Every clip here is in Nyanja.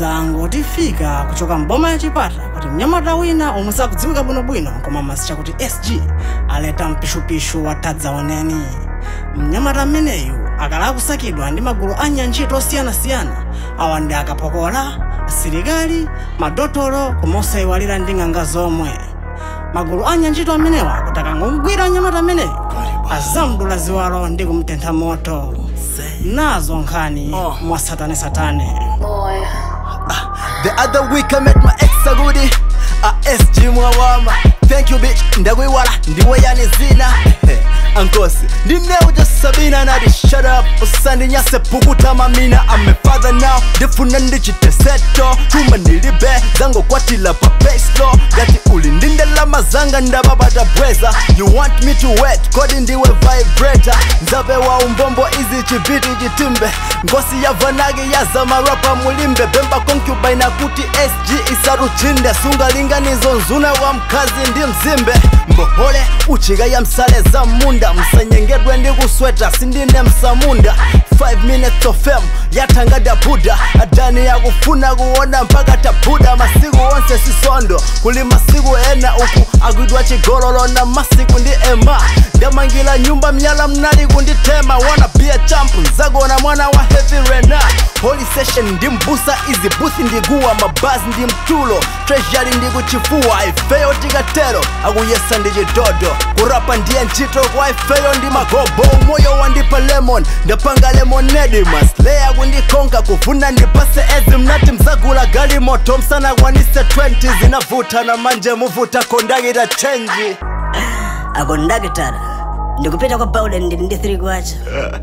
zangotifika kuchoka mboma ya Chipata kuti mnyamata wina omwe sakudziwika bwinobwino koma masicha kuti SG aleta mpishupishu watadzaoneni. Mnyamata ameneyu akala kusakidwa ndi magulu anyantchito osiyanasiyana awa ndi akapokola, asilikali, madotolo komanso iwalira ndi ng'anga zomwe. Magulu anyantchito amenewa kuti akangomugwira mnyamata ameneyu azamdula ziwalo ndi kumtentha moto. Nazo nkhani mwa satane. The other week I met my ex-agudi SG mwawama. Thank you bitch, ndakuiwala ndiwe yani zina Ankosi, ndineu just Sabina na di shut up Usandi nyase pukuta mamina I'm a father now, defuna ndichite seto Tuma nilibe, zango kwatila pa peslo Gati ulindinde la mazanga ndababata bweza You want me to wet, kodi ndiwe vibrator Nzabe wa umbombo izi chibiti jitimbe Ngosi ya vanagi ya zama rapa mulimbe Bemba concubine kuti SG isaru chinde Sunga linganizo nzuna wa mkazi ndi mzimbe Mbohole uchiga ya msale za munda Msanyengedwe ndi kusweta sindine msamunda 5 minutes of fame yatangada buda Adani ya kufuna kuona mpaka tabuda Masiku onse sisondo kuli masiku ena uku Agwidwa chigololo na masiku ndi ema Ndamangila nyumba mnyala mnali kunditema Wanna be a champ nzago na mwana wa heavy rena Holy session ndi mbusa Eazy busi ndi guwa mabazi ndi mtulo Treasury ndi kuchifua Ifeyo tikatero akuyesa ndi jidodo Kurapa ndiye nchito kwa ifeyo ndi magobo Moyo wandipa lemon ndapanga lemonade Maslea kundikonga kufuna ndipase ezi mnati mzagula gali moto Msana kwanise 20 zinavuta na manje muvuta kondagita change Akondagitara ndikupita kwa Bowden ndi 3 kwacha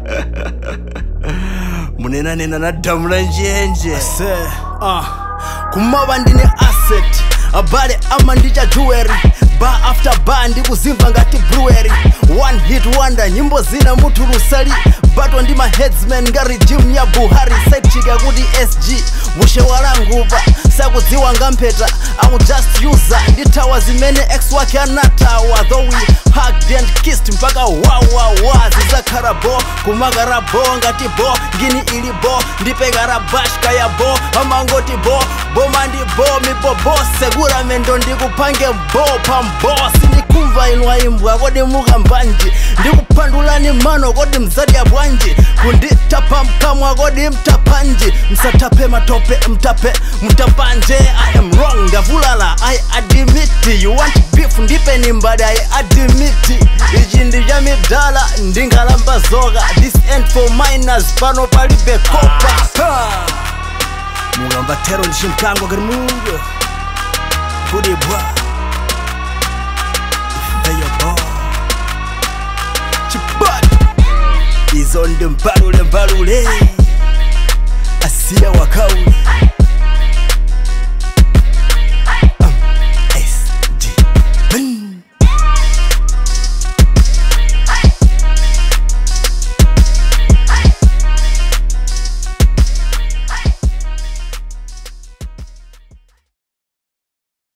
Munena nena na damla njenje Kumaba ndine asset Abale ama ndicha jewelry Bar after bar ndi kuzimba ngati brewery One hit wonder nyimbo zina mutu rusali Bato ndi ma headsman ngari gym ya Buhari Side chick kuti SG Mushe walanguva Sakudziwa ngampeta I will just use her Nditawa zimene ex wake anatawa Though we hugged and kissed mpaka wa Zizakarabo kumagarabo ngati bo Ngini ili bo ndipegara bashka ya bo Amangoti bo Boma ndi bo mibobo Segura mendo ndikupange bo pambo Sindikumva inwa imbwa kodi muka mbanji Ndikupandulani mano kodi mzadi ya bwanji Kunditapa mkamwa kodi mtapanji Msatape matope mtape mtapanje I am wrong gavulala I admit You want beef ndipe nimbada I admit Ijindi jami dala ndingalamba zoga This end for minors pano palibe kopa Mugamba tero nishimkango garimungo Kudi bwa Ifeyo bo Chibat Izondi mbalule Asia wakauli